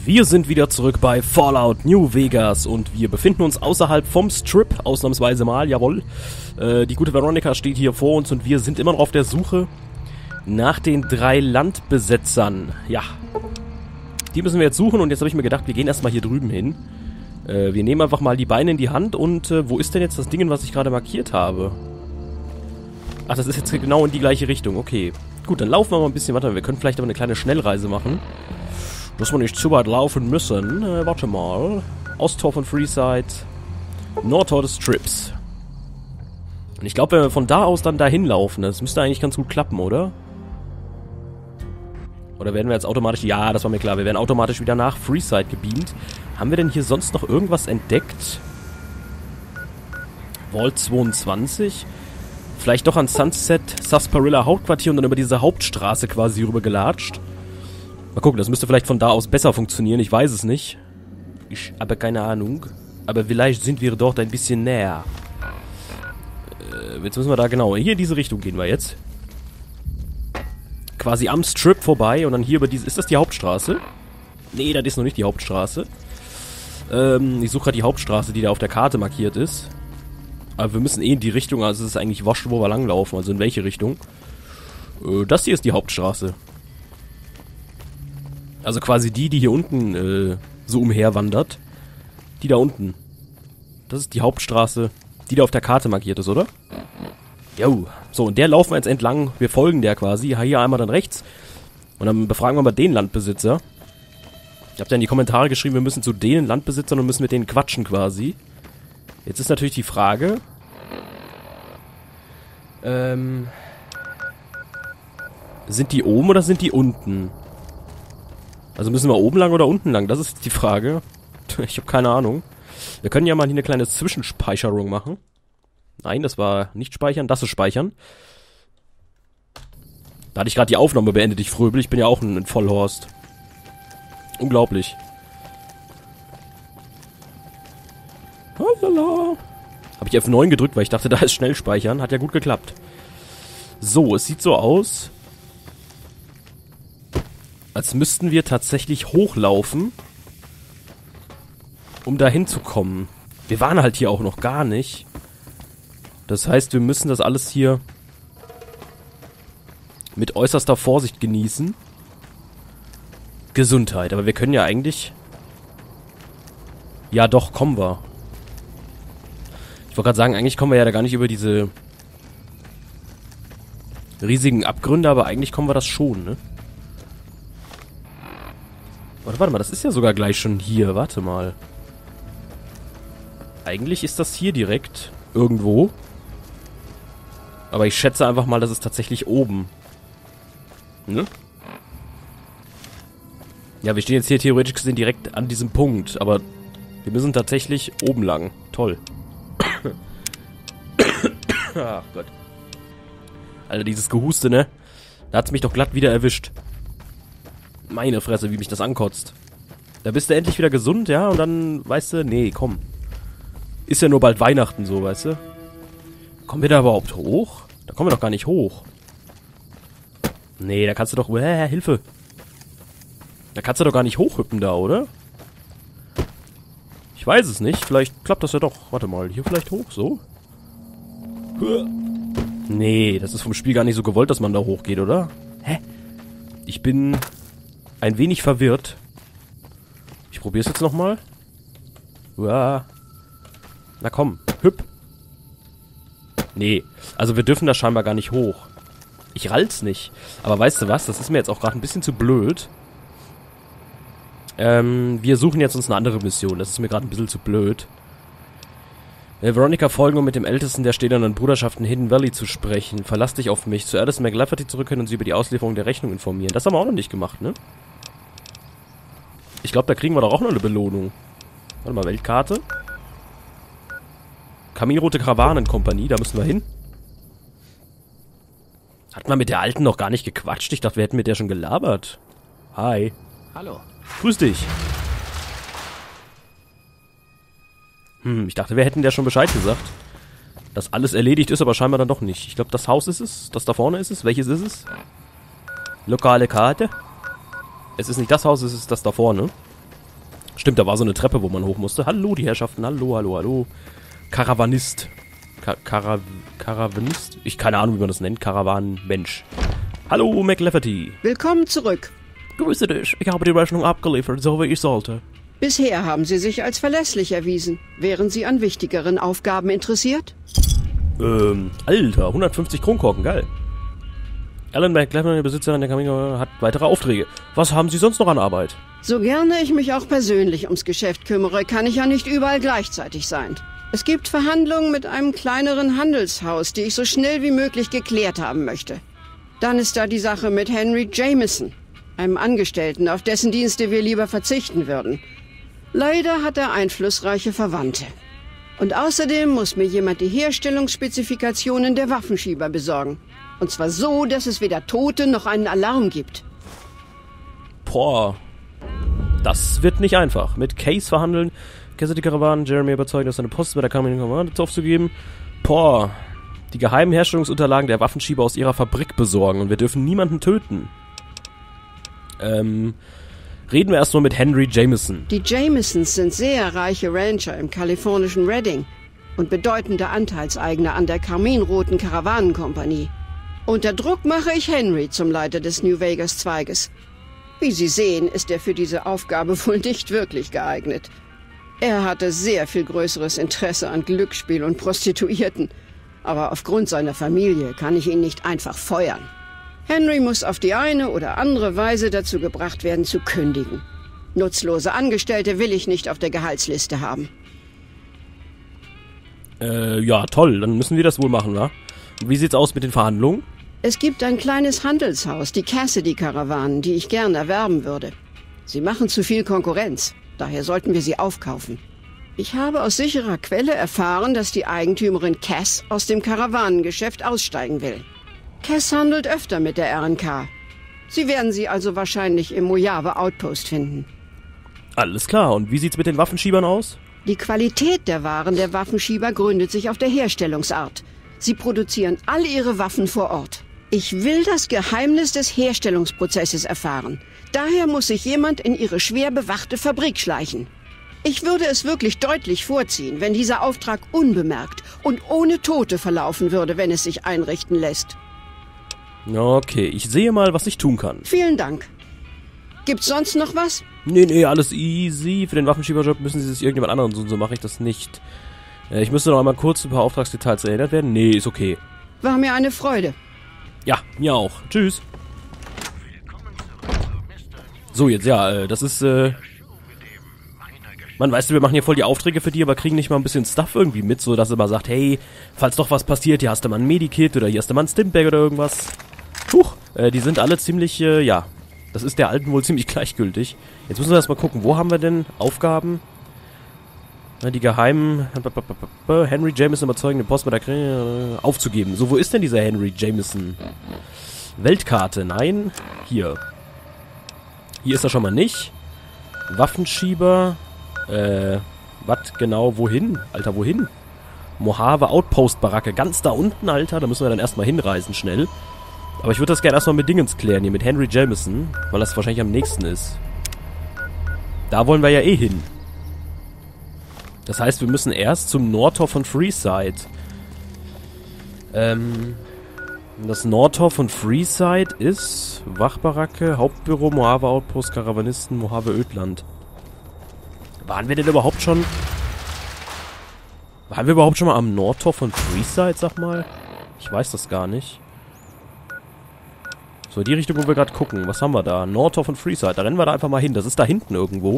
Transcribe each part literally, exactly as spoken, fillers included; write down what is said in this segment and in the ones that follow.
Wir sind wieder zurück bei Fallout New Vegas und wir befinden uns außerhalb vom Strip, ausnahmsweise mal, jawohl. Äh, die gute Veronica steht hier vor uns und wir sind immer noch auf der Suche nach den drei Landbesetzern. Ja, die müssen wir jetzt suchen und jetzt habe ich mir gedacht, wir gehen erstmal hier drüben hin. Äh, wir nehmen einfach mal die Beine in die Hand und äh, wo ist denn jetzt das Ding, was ich gerade markiert habe? Ach, das ist jetzt genau in die gleiche Richtung, okay. Gut, dann laufen wir mal ein bisschen weiter. Wir können vielleicht aber eine kleine Schnellreise machen. Dass wir nicht zu weit laufen müssen. Äh, warte mal. Osttor von Freeside. Nordtor des Strips. Und ich glaube, wenn wir von da aus dann dahin laufen, das müsste eigentlich ganz gut klappen, oder? Oder werden wir jetzt automatisch... Ja, das war mir klar. Wir werden automatisch wieder nach Freeside gebeamt. Haben wir denn hier sonst noch irgendwas entdeckt? Vault zweiundzwanzig? Vielleicht doch an Sunset Sarsaparilla Hauptquartier und dann über diese Hauptstraße quasi rüber gelatscht. Mal gucken, das müsste vielleicht von da aus besser funktionieren. Ich weiß es nicht. Ich habe keine Ahnung. Aber vielleicht sind wir dort ein bisschen näher. Äh, jetzt müssen wir da genau... Hier in diese Richtung gehen wir jetzt. Quasi am Strip vorbei und dann hier über diese... Ist das die Hauptstraße? Nee, das ist noch nicht die Hauptstraße. Ähm, ich suche gerade die Hauptstraße, die da auf der Karte markiert ist. Aber wir müssen eh in die Richtung, also es ist eigentlich wurscht, wo wir langlaufen. Also in welche Richtung. Äh, das hier ist die Hauptstraße. Also quasi die, die hier unten äh, so umherwandert. Die da unten. Das ist die Hauptstraße, die da auf der Karte markiert ist, oder? Jo. So, und der laufen wir jetzt entlang. Wir folgen der quasi. Hier einmal dann rechts. Und dann befragen wir mal den Landbesitzer. Ich hab ja in die Kommentare geschrieben, wir müssen zu den Landbesitzern und müssen mit denen quatschen quasi. Jetzt ist natürlich die Frage. Ähm. Sind die oben oder sind die unten? Also müssen wir oben lang oder unten lang? Das ist die Frage. Ich habe keine Ahnung. Wir können ja mal hier eine kleine Zwischenspeicherung machen. Nein, das war nicht speichern, das ist speichern. Da hatte ich gerade die Aufnahme beendet, ich Fröbel. Ich bin ja auch ein, ein Vollhorst. Unglaublich. Halala. Habe ich F neun gedrückt, weil ich dachte, da ist schnell speichern. Hat ja gut geklappt. So, es sieht so aus, als müssten wir tatsächlich hochlaufen, um da hinzukommen. Wir waren halt hier auch noch gar nicht. Das heißt, wir müssen das alles hier mit äußerster Vorsicht genießen. Gesundheit, aber wir können ja eigentlich... Ja doch, kommen wir. Ich wollte gerade sagen, eigentlich kommen wir ja da gar nicht über diese riesigen Abgründe, aber eigentlich kommen wir das schon, ne? Warte, warte mal, das ist ja sogar gleich schon hier. Warte mal. Eigentlich ist das hier direkt irgendwo. Aber ich schätze einfach mal, das ist tatsächlich oben. Ne? Ja, wir stehen jetzt hier theoretisch gesehen direkt an diesem Punkt. Aber wir müssen tatsächlich oben lang. Toll. Ach Gott. Alter, dieses Gehuste, ne? Da hat's mich doch glatt wieder erwischt. Meine Fresse, wie mich das ankotzt. Da bist du endlich wieder gesund, ja? Und dann, weißt du, nee, komm. Ist ja nur bald Weihnachten so, weißt du? Kommen wir da überhaupt hoch? Da kommen wir doch gar nicht hoch. Nee, da kannst du doch... Äh, Hilfe. Da kannst du doch gar nicht hochhüppen da, oder? Ich weiß es nicht. Vielleicht klappt das ja doch. Warte mal, hier vielleicht hoch, so? Nee, das ist vom Spiel gar nicht so gewollt, dass man da hochgeht, oder? Hä? Ich bin... ein wenig verwirrt. Ich probier's jetzt nochmal. Uah. Na komm, hüpp. Nee, also wir dürfen da scheinbar gar nicht hoch. Ich rall's nicht. Aber weißt du was, das ist mir jetzt auch gerade ein bisschen zu blöd. Ähm, wir suchen jetzt uns eine andere Mission. Das ist mir gerade ein bisschen zu blöd. Äh, Veronica folgen, um mit dem Ältesten der stählernen Bruderschaft in Hidden Valley zu sprechen. Verlass dich auf mich. Zu Alice McLafferty zurückkehren und sie über die Auslieferung der Rechnung informieren. Das haben wir auch noch nicht gemacht, ne? Ich glaube, da kriegen wir doch auch noch eine Belohnung. Warte mal, Weltkarte. Kaminrote Karawanenkompanie, da müssen wir hin. Hat man mit der Alten noch gar nicht gequatscht? Ich dachte, wir hätten mit der schon gelabert. Hi. Hallo. Grüß dich. Hm, ich dachte, wir hätten der schon Bescheid gesagt. Dass alles erledigt ist, aber scheinbar dann doch nicht. Ich glaube, das Haus ist es. Das da vorne ist es. Welches ist es? Lokale Karte. Es ist nicht das Haus, es ist das da vorne. Stimmt, da war so eine Treppe, wo man hoch musste. Hallo, die Herrschaften. Hallo, hallo, hallo. Karawanist. Ka Kara Karawanist? Ich keine Ahnung, wie man das nennt. Karawanenmensch. Hallo, McLafferty. Willkommen zurück. Grüße dich. Ich habe die Rechnung abgeliefert, so wie ich sollte. Bisher haben Sie sich als verlässlich erwiesen. Wären Sie an wichtigeren Aufgaben interessiert? Ähm, Alter, hundertfünfzig Kronkorken, geil. Alan McLafferty, der Besitzer der Camino, hat weitere Aufträge. Was haben Sie sonst noch an Arbeit? So gerne ich mich auch persönlich ums Geschäft kümmere, kann ich ja nicht überall gleichzeitig sein. Es gibt Verhandlungen mit einem kleineren Handelshaus, die ich so schnell wie möglich geklärt haben möchte. Dann ist da die Sache mit Henry Jameson, einem Angestellten, auf dessen Dienste wir lieber verzichten würden. Leider hat er einflussreiche Verwandte. Und außerdem muss mir jemand die Herstellungsspezifikationen der Waffenschieber besorgen. Und zwar so, dass es weder Tote noch einen Alarm gibt. Boah, das wird nicht einfach. Mit Case verhandeln, Kessel die Karawanen, Jeremy überzeugen, dass seine Post bei der Kammer aufzugeben. Boah, die geheimen Herstellungsunterlagen der Waffenschieber aus ihrer Fabrik besorgen und wir dürfen niemanden töten. Ähm, reden wir erstmal mit Henry Jameson. Die Jamesons sind sehr reiche Rancher im kalifornischen Redding und bedeutende Anteilseigner an der Karminroten Karawanenkompanie. Unter Druck mache ich Henry zum Leiter des New Vegas Zweiges. Wie Sie sehen, ist er für diese Aufgabe wohl nicht wirklich geeignet. Er hatte sehr viel größeres Interesse an Glücksspiel und Prostituierten, aber aufgrund seiner Familie kann ich ihn nicht einfach feuern. Henry muss auf die eine oder andere Weise dazu gebracht werden, zu kündigen. Nutzlose Angestellte will ich nicht auf der Gehaltsliste haben. Äh, ja, toll, dann müssen wir das wohl machen, wa? Wie sieht's aus mit den Verhandlungen? Es gibt ein kleines Handelshaus, die Cassidy-Karawanen, die ich gern erwerben würde. Sie machen zu viel Konkurrenz, daher sollten wir sie aufkaufen. Ich habe aus sicherer Quelle erfahren, dass die Eigentümerin Cass aus dem Karawanengeschäft aussteigen will. Cass handelt öfter mit der R N K. Sie werden sie also wahrscheinlich im Mojave Outpost finden. Alles klar, und wie sieht's mit den Waffenschiebern aus? Die Qualität der Waren der Waffenschieber gründet sich auf der Herstellungsart. Sie produzieren all ihre Waffen vor Ort. Ich will das Geheimnis des Herstellungsprozesses erfahren. Daher muss sich jemand in ihre schwer bewachte Fabrik schleichen. Ich würde es wirklich deutlich vorziehen, wenn dieser Auftrag unbemerkt und ohne Tote verlaufen würde, wenn es sich einrichten lässt. Okay, ich sehe mal, was ich tun kann. Vielen Dank. Gibt's sonst noch was? Nee, nee, alles easy. Für den Waffenschieberjob müssen Sie es irgendjemand anderen tun, so mache ich das nicht. Ich müsste noch einmal kurz über Auftragsdetails erinnert werden. Nee, ist okay. War mir eine Freude. Ja, mir auch. Tschüss. So, jetzt, ja, das ist, äh... Man, weißt du, wir machen hier voll die Aufträge für die, aber kriegen nicht mal ein bisschen Stuff irgendwie mit, so dass er mal sagt, hey, falls doch was passiert, hier hast du mal ein Medikit oder hier hast du mal ein Stimbag oder irgendwas. Huch, äh, die sind alle ziemlich, äh, ja, das ist der Alten wohl ziemlich gleichgültig. Jetzt müssen wir erstmal gucken, wo haben wir denn Aufgaben? Na, die geheimen Henry Jameson überzeugen, den Post bei der Krie aufzugeben. So, wo ist denn dieser Henry Jameson? Weltkarte, nein. Hier. Hier ist er schon mal nicht. Waffenschieber. Äh, was genau, wohin? Alter, wohin? Mojave Outpost Baracke, ganz da unten, Alter. Da müssen wir dann erstmal hinreisen, schnell. Aber ich würde das gerne erstmal mit Dingens klären, hier mit Henry Jameson, weil das wahrscheinlich am nächsten ist. Da wollen wir ja eh hin. Das heißt, wir müssen erst zum Nordtor von Freeside. Ähm, das Nordtor von Freeside ist Wachbaracke, Hauptbüro, Mojave Outpost, Karawanisten, Mojave Ödland. Waren wir denn überhaupt schon... Waren wir überhaupt schon mal am Nordtor von Freeside, sag mal? Ich weiß das gar nicht. So, die Richtung, wo wir gerade gucken. Was haben wir da? Nordtor von Freeside. Da rennen wir da einfach mal hin. Das ist da hinten irgendwo.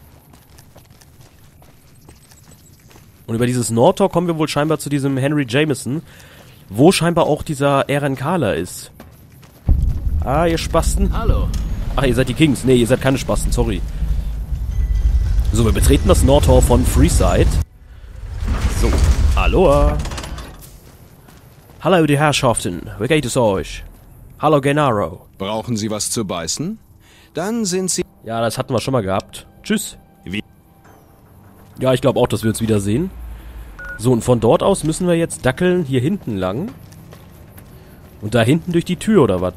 Und über dieses Nordtor kommen wir wohl scheinbar zu diesem Henry Jameson, wo scheinbar auch dieser RNKler ist. Ah, ihr Spasten. Hallo. Ach, ihr seid die Kings. Nee, ihr seid keine Spasten, sorry. So, wir betreten das Nordtor von Freeside. So, Aloha. Hallo, die Herrschaften. Wie geht es euch? Hallo, Gennaro. Brauchen Sie was zu beißen? Dann sind Sie... Ja, das hatten wir schon mal gehabt. Tschüss. Wie? Ja, ich glaube auch, dass wir uns wiedersehen. So, und von dort aus müssen wir jetzt dackeln hier hinten lang. Und da hinten durch die Tür, oder was?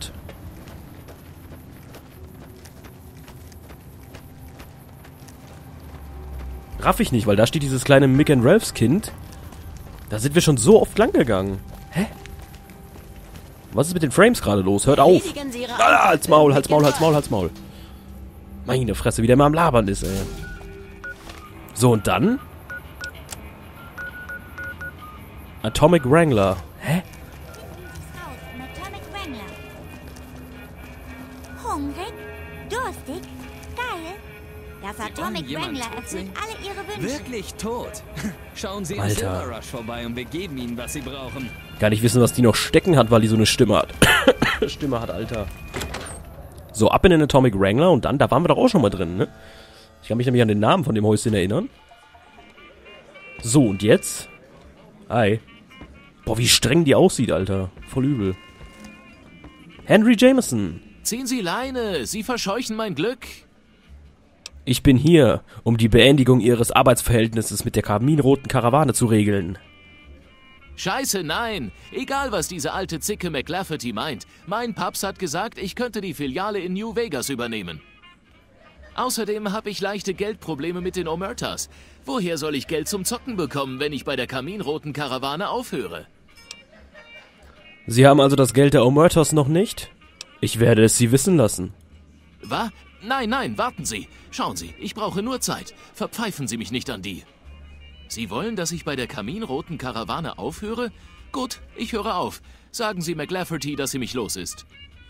Raff ich nicht, weil da steht dieses kleine Mick and Ralphs Kind. Da sind wir schon so oft lang gegangen. Hä? Was ist mit den Frames gerade los? Hört auf! Ah, Hals Maul, Hals Maul, Hals Maul, Hals Maul. Meine Fresse, wie der mal am Labern ist, ey. So, und dann? Atomic Wrangler. Hä? Atomic Wrangler. Hungrig? Durstig? Geil? Das Atomic Wrangler erfüllt alle ihre Wünsche. Wirklich tot? Schauen Sie im Alter. Silver Rush vorbei und wir geben Ihnen, was Sie brauchen. Gar nicht wissen, was die noch stecken hat, weil die so eine Stimme hat. Stimme hat, Alter. So, ab in den Atomic Wrangler und dann, da waren wir doch auch schon mal drin, ne? Ich kann mich nämlich an den Namen von dem Häuschen erinnern. So, und jetzt? Hi. Boah, wie streng die aussieht, Alter. Voll übel. Henry Jameson. Ziehen Sie Leine, Sie verscheuchen mein Glück. Ich bin hier, um die Beendigung Ihres Arbeitsverhältnisses mit der kaminroten Karawane zu regeln. Scheiße, nein. Egal, was diese alte Zicke McLafferty meint. Mein Paps hat gesagt, ich könnte die Filiale in New Vegas übernehmen. Außerdem habe ich leichte Geldprobleme mit den Omertas. Woher soll ich Geld zum Zocken bekommen, wenn ich bei der kaminroten Karawane aufhöre? Sie haben also das Geld der Omertas noch nicht? Ich werde es Sie wissen lassen. Was? Nein, nein, warten Sie. Schauen Sie, ich brauche nur Zeit. Verpfeifen Sie mich nicht an die. Sie wollen, dass ich bei der kaminroten Karawane aufhöre? Gut, ich höre auf. Sagen Sie McLafferty, dass sie mich los ist.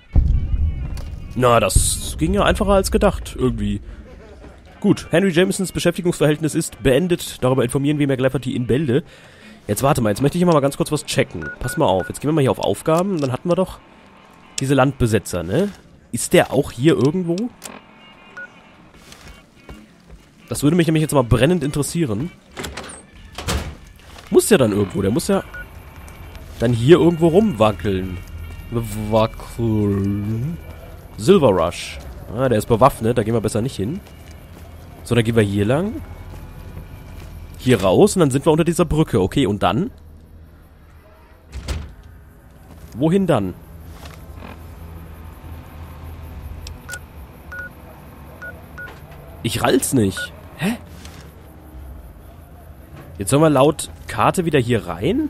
Na, das ging ja einfacher als gedacht, irgendwie. Gut, Henry Jamesons Beschäftigungsverhältnis ist beendet. Darüber informieren wir McLafferty in Bälde. Jetzt warte mal, jetzt möchte ich mal ganz kurz was checken. Pass mal auf, jetzt gehen wir mal hier auf Aufgaben. Dann hatten wir doch diese Landbesetzer, ne? Ist der auch hier irgendwo? Das würde mich nämlich jetzt mal brennend interessieren. Muss ja dann irgendwo, der muss ja dann hier irgendwo rumwackeln. Wackeln. Silver Rush. Ah, der ist bewaffnet, da gehen wir besser nicht hin. So, dann gehen wir hier lang. Hier raus und dann sind wir unter dieser Brücke. Okay, und dann? Wohin dann? Ich rall's nicht. Hä? Jetzt sollen wir laut Karte wieder hier rein?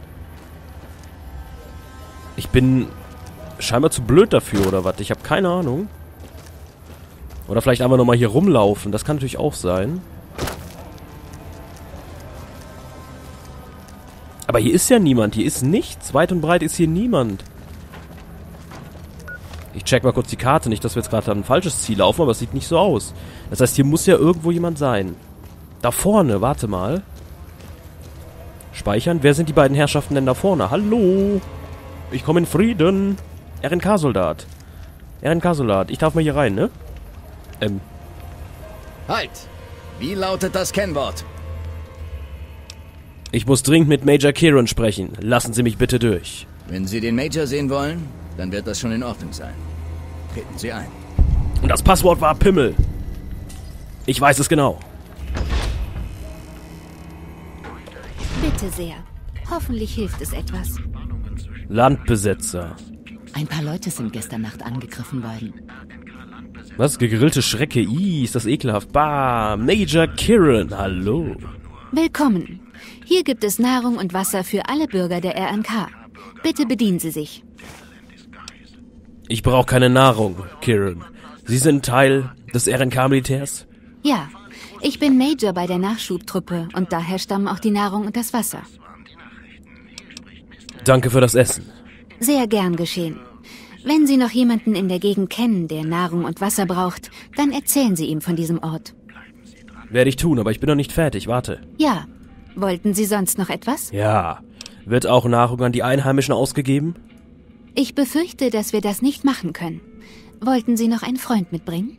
Ich bin scheinbar zu blöd dafür, oder was? Ich habe keine Ahnung. Oder vielleicht einfach nochmal hier rumlaufen. Das kann natürlich auch sein. Aber hier ist ja niemand. Hier ist nichts. Weit und breit ist hier niemand. Ich check mal kurz die Karte. Nicht, dass wir jetzt gerade an ein falsches Ziel laufen, aber es sieht nicht so aus. Das heißt, hier muss ja irgendwo jemand sein. Da vorne. Warte mal. Speichern. Wer sind die beiden Herrschaften denn da vorne? Hallo. Ich komme in Frieden. R N K-Soldat. R N K-Soldat. Ich darf mal hier rein, ne? Ähm. Halt! Wie lautet das Kennwort? Ich muss dringend mit Major Kieran sprechen. Lassen Sie mich bitte durch. Wenn Sie den Major sehen wollen, dann wird das schon in Ordnung sein. Treten Sie ein. Und das Passwort war Pimmel. Ich weiß es genau. Bitte sehr. Hoffentlich hilft es etwas. Landbesetzer. Ein paar Leute sind gestern Nacht angegriffen worden. Was? Gegrillte Schrecke? Ih, ist das ekelhaft. Bah, Major Kieran, hallo. Willkommen. Hier gibt es Nahrung und Wasser für alle Bürger der R N K. Bitte bedienen Sie sich. Ich brauche keine Nahrung, Kieran. Sie sind Teil des R N K-Militärs? Ja, ich bin Major bei der Nachschubtruppe und daher stammen auch die Nahrung und das Wasser. Danke für das Essen. Sehr gern geschehen. Wenn Sie noch jemanden in der Gegend kennen, der Nahrung und Wasser braucht, dann erzählen Sie ihm von diesem Ort. Werde ich tun, aber ich bin noch nicht fertig. Warte. Ja. Wollten Sie sonst noch etwas? Ja. Wird auch Nahrung an die Einheimischen ausgegeben? Ich befürchte, dass wir das nicht machen können. Wollten Sie noch einen Freund mitbringen?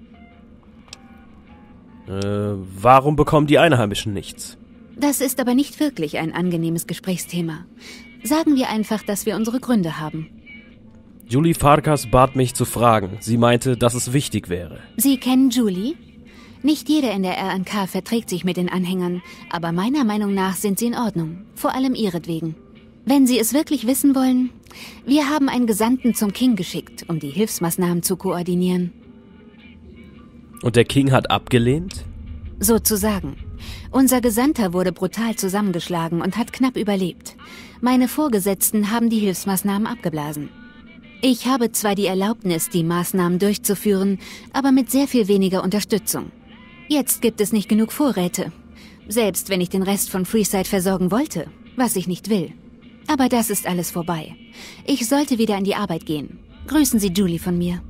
Äh, warum bekommen die Einheimischen nichts? Das ist aber nicht wirklich ein angenehmes Gesprächsthema. Sagen wir einfach, dass wir unsere Gründe haben. Julie Farkas bat mich zu fragen. Sie meinte, dass es wichtig wäre. Sie kennen Julie? Nicht jeder in der R N K verträgt sich mit den Anhängern, aber meiner Meinung nach sind sie in Ordnung, vor allem ihretwegen. Wenn Sie es wirklich wissen wollen, wir haben einen Gesandten zum King geschickt, um die Hilfsmaßnahmen zu koordinieren. Und der King hat abgelehnt? Sozusagen. Unser Gesandter wurde brutal zusammengeschlagen und hat knapp überlebt. Meine Vorgesetzten haben die Hilfsmaßnahmen abgeblasen. Ich habe zwar die Erlaubnis, die Maßnahmen durchzuführen, aber mit sehr viel weniger Unterstützung. Jetzt gibt es nicht genug Vorräte. Selbst wenn ich den Rest von Freeside versorgen wollte, was ich nicht will. Aber das ist alles vorbei. Ich sollte wieder an die Arbeit gehen. Grüßen Sie Julie von mir.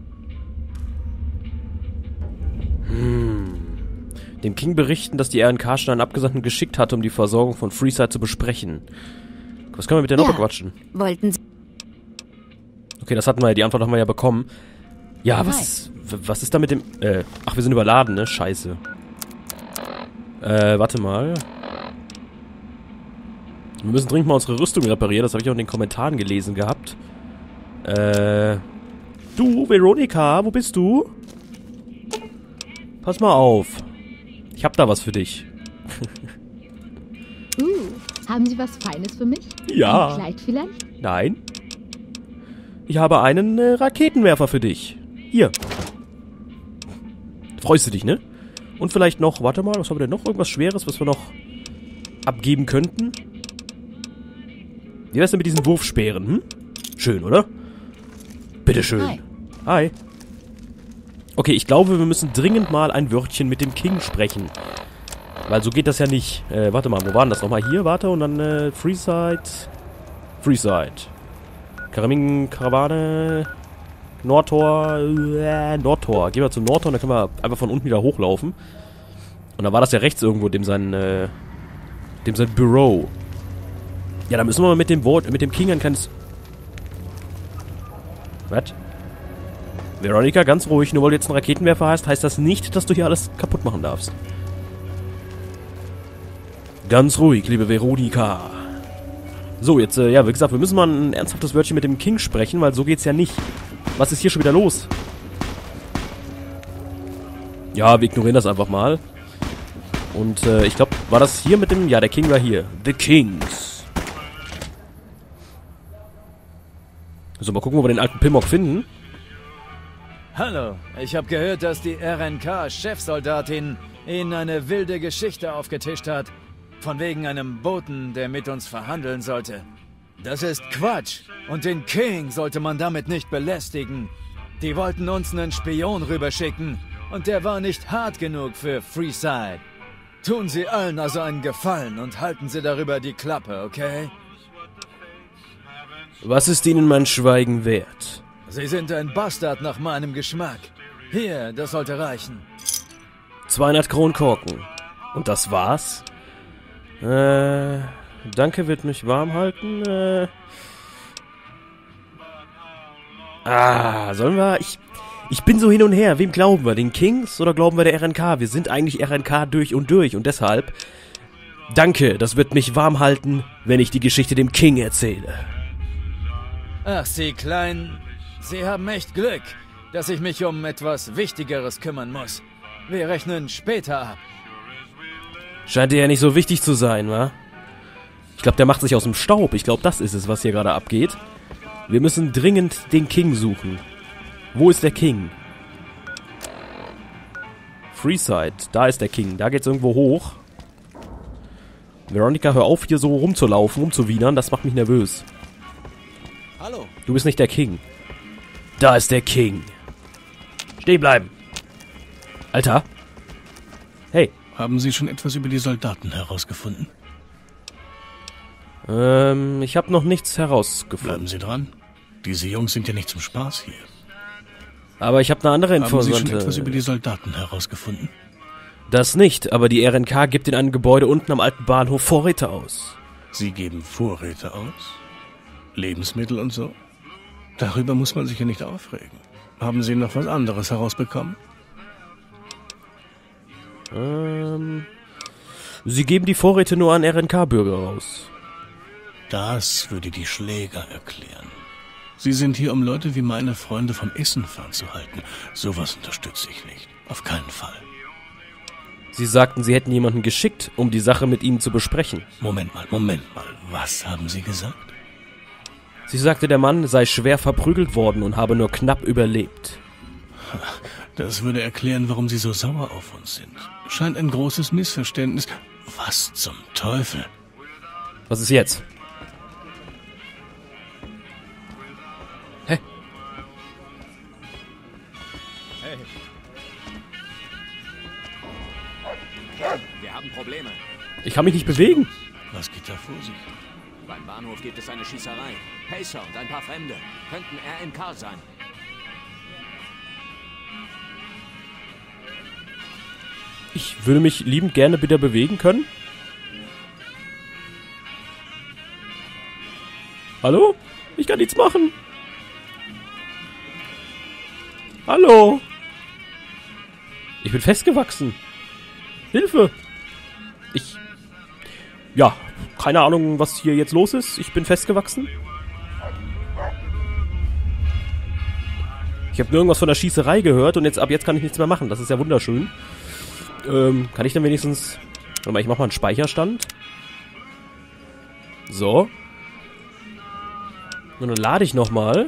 Hm. Dem King berichten, dass die R N K schon einen Abgesandten geschickt hatte, um die Versorgung von Freeside zu besprechen. Was können wir mit der noch Ja. bequatschen? Wollten Sie... Okay, das hatten wir ja, die Antwort haben wir ja bekommen. Ja, was, was ist da mit dem... Äh, ach, wir sind überladen, ne? Scheiße. Äh, warte mal. Wir müssen dringend mal unsere Rüstung reparieren, das habe ich auch in den Kommentaren gelesen gehabt. Äh, du, Veronica, wo bist du? Pass mal auf. Ich hab da was für dich. Uh, haben Sie was Feines für mich? Ja. Ein Kleid vielleicht? Nein. Ich habe einen äh, Raketenwerfer für dich. Hier. Freust du dich, ne? Und vielleicht noch, warte mal, was haben wir denn noch? Irgendwas Schweres, was wir noch abgeben könnten? Wie wär's denn mit diesen Wurfspeeren, hm? Schön, oder? Bitteschön. Hi. Hi. Okay, ich glaube, wir müssen dringend mal ein Wörtchen mit dem King sprechen. Weil so geht das ja nicht. Äh, warte mal, wo war denn das nochmal? Hier, warte, und dann äh, Freeside. Freeside. Karamin, Karawane. Nordtor. Äh, Nordtor. Gehen wir zum Nordtor und dann können wir einfach von unten wieder hochlaufen. Und da war das ja rechts irgendwo, dem sein, äh, dem sein Büro. Ja, da müssen wir mal mit dem Wort, mit dem King ein kleines... Was? Veronica, ganz ruhig, nur weil du jetzt einen Raketenwerfer hast, heißt das nicht, dass du hier alles kaputt machen darfst. Ganz ruhig, liebe Veronica. So, jetzt, äh, ja, wie gesagt, wir müssen mal ein ernsthaftes Wörtchen mit dem King sprechen, weil so geht's ja nicht. Was ist hier schon wieder los? Ja, wir ignorieren das einfach mal. Und, äh, ich glaube, war das hier mit dem... Ja, der King war hier. The Kings. So, mal gucken, wo wir den alten Pimmock finden. Hallo, ich habe gehört, dass die R N K-Chefsoldatin Ihnen eine wilde Geschichte aufgetischt hat. Von wegen einem Boten, der mit uns verhandeln sollte. Das ist Quatsch. Und den King sollte man damit nicht belästigen. Die wollten uns einen Spion rüberschicken. Und der war nicht hart genug für Freeside. Tun Sie allen also einen Gefallen und halten Sie darüber die Klappe, okay? Was ist Ihnen mein Schweigen wert? Sie sind ein Bastard nach meinem Geschmack. Hier, das sollte reichen. zweihundert Kronkorken. Und das war's? Äh, danke, wird mich warm halten. Äh. Ah, sollen wir... Ich, ich bin so hin und her. Wem glauben wir? Den Kings oder glauben wir der R N K? Wir sind eigentlich R N K durch und durch. Und deshalb... Danke, das wird mich warm halten, wenn ich die Geschichte dem King erzähle. Ach, Sie Klein... Sie haben echt Glück, dass ich mich um etwas Wichtigeres kümmern muss. Wir rechnen später ab. Scheint dir ja nicht so wichtig zu sein, wa? Ich glaube, der macht sich aus dem Staub. Ich glaube, das ist es, was hier gerade abgeht. Wir müssen dringend den King suchen. Wo ist der King? Freeside. Da ist der King. Da geht's irgendwo hoch. Veronica, hör auf, hier so rumzulaufen, rumzuwienern. Das macht mich nervös. Hallo. Du bist nicht der King. Da ist der King. Stehen bleiben. Alter. Hey. Haben Sie schon etwas über die Soldaten herausgefunden? Ähm, ich habe noch nichts herausgefunden. Bleiben Sie dran. Diese Jungs sind ja nicht zum Spaß hier. Aber ich habe eine andere Info. Haben Sie schon etwas über die Soldaten herausgefunden? Das nicht, aber die R N K gibt in einem Gebäude unten am alten Bahnhof Vorräte aus. Sie geben Vorräte aus? Lebensmittel und so? Darüber muss man sich ja nicht aufregen. Haben Sie noch was anderes herausbekommen? Ähm, Sie geben die Vorräte nur an R N K-Bürger raus. Das würde die Schläger erklären. Sie sind hier, um Leute wie meine Freunde vom Essen fernzuhalten. Sowas unterstütze ich nicht. Auf keinen Fall. Sie sagten, Sie hätten jemanden geschickt, um die Sache mit Ihnen zu besprechen. Moment mal, Moment mal. Was haben Sie gesagt? Sie sagte, der Mann sei schwer verprügelt worden und habe nur knapp überlebt. Das würde erklären, warum sie so sauer auf uns sind. Scheint ein großes Missverständnis. Was zum Teufel? Was ist jetzt? Hä? Hey. Wir haben Probleme. Ich kann mich nicht bewegen. Was geht da vor sich? Beim Bahnhof gibt es eine Schießerei. Pacer und ein paar Fremde. Könnten R N K sein. Ich würde mich liebend gerne wieder bewegen können. Hallo? Ich kann nichts machen. Hallo? Ich bin festgewachsen. Hilfe! Ich... Ja, keine Ahnung, was hier jetzt los ist. Ich bin festgewachsen. Ich habe irgendwas von der Schießerei gehört und jetzt ab jetzt kann ich nichts mehr machen. Das ist ja wunderschön. Ähm, kann ich dann wenigstens... Warte mal, ich mach mal einen Speicherstand. So. Und dann lade ich nochmal.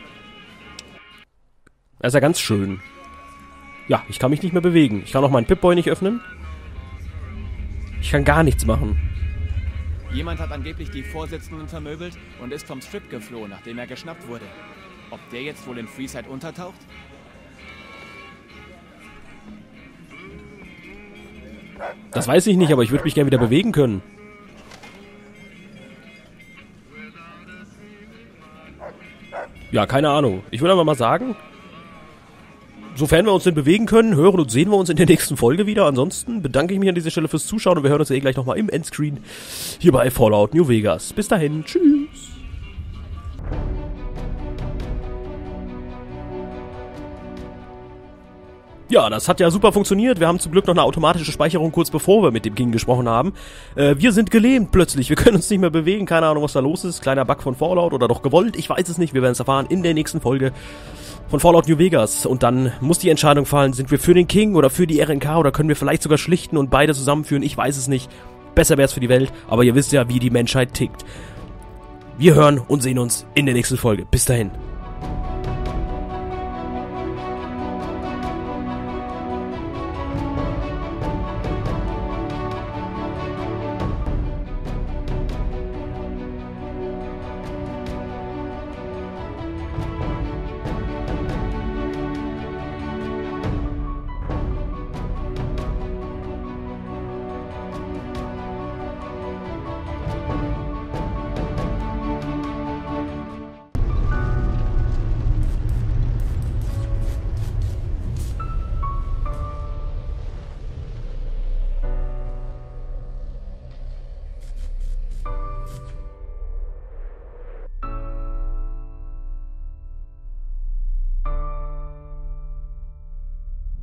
Das ist ja ganz schön. Ja, ich kann mich nicht mehr bewegen. Ich kann auch meinen Pip-Boy nicht öffnen. Ich kann gar nichts machen. Jemand hat angeblich die Vorsitzenden vermöbelt und ist vom Strip geflohen, nachdem er geschnappt wurde. Ob der jetzt wohl in Freeside untertaucht? Das weiß ich nicht, aber ich würde mich gerne wieder bewegen können. Ja, keine Ahnung. Ich würde einfach mal sagen, sofern wir uns denn bewegen können, hören und sehen wir uns in der nächsten Folge wieder. Ansonsten bedanke ich mich an dieser Stelle fürs Zuschauen und wir hören uns ja eh gleich nochmal im Endscreen hier bei Fallout New Vegas. Bis dahin, tschüss. Ja, das hat ja super funktioniert. Wir haben zum Glück noch eine automatische Speicherung kurz bevor wir mit dem King gesprochen haben. Äh, wir sind gelähmt plötzlich. Wir können uns nicht mehr bewegen. Keine Ahnung, was da los ist. Kleiner Bug von Fallout oder doch gewollt. Ich weiß es nicht. Wir werden es erfahren in der nächsten Folge von Fallout New Vegas. Und dann muss die Entscheidung fallen, sind wir für den King oder für die R N K oder können wir vielleicht sogar schlichten und beide zusammenführen. Ich weiß es nicht. Besser wäre es für die Welt. Aber ihr wisst ja, wie die Menschheit tickt. Wir hören und sehen uns in der nächsten Folge. Bis dahin.